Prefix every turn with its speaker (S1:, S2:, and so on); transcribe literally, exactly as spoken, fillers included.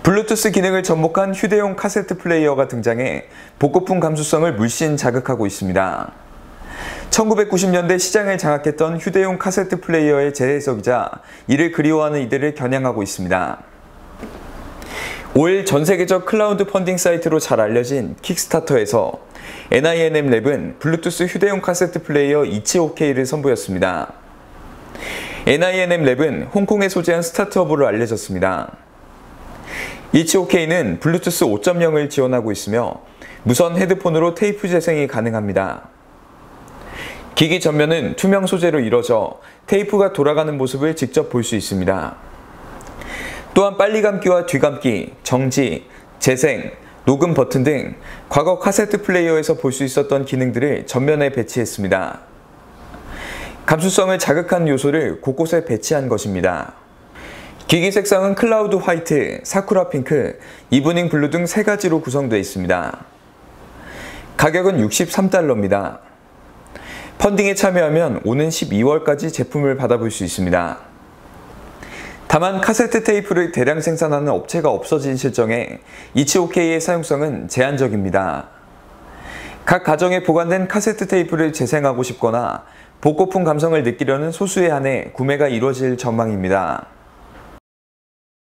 S1: 블루투스 기능을 접목한 휴대용 카세트 플레이어가 등장해 복고풍 감수성을 물씬 자극하고 있습니다. 천구백구십 년대 시장을 장악했던 휴대용 카세트 플레이어의 재해석이자 이를 그리워하는 이들을 겨냥하고 있습니다. 오일 전 세계적 클라우드 펀딩 사이트로 잘 알려진 킥스타터에서 엔아이엔엠랩은 블루투스 휴대용 카세트 플레이어 이치오케이를 선보였습니다. 엔아이엔엠랩은 홍콩에 소재한 스타트업으로 알려졌습니다. 이치오케이는 블루투스 오 점 영을 지원하고 있으며 무선 헤드폰으로 테이프 재생이 가능합니다. 기기 전면은 투명 소재로 이루어져 테이프가 돌아가는 모습을 직접 볼 수 있습니다. 또한 빨리 감기와 뒤감기, 정지, 재생, 녹음 버튼 등 과거 카세트 플레이어에서 볼 수 있었던 기능들을 전면에 배치했습니다. 감수성을 자극한 요소를 곳곳에 배치한 것입니다. 기기 색상은 클라우드 화이트, 사쿠라 핑크, 이브닝 블루 등 세 가지로 구성되어 있습니다. 가격은 육십삼 달러입니다. 펀딩에 참여하면 오는 십이월까지 제품을 받아볼 수 있습니다. 다만 카세트 테이프를 대량 생산하는 업체가 없어진 실정에 이치오케이의 사용성은 제한적입니다. 각 가정에 보관된 카세트 테이프를 재생하고 싶거나 복고풍 감성을 느끼려는 소수에 한해 구매가 이루어질 전망입니다.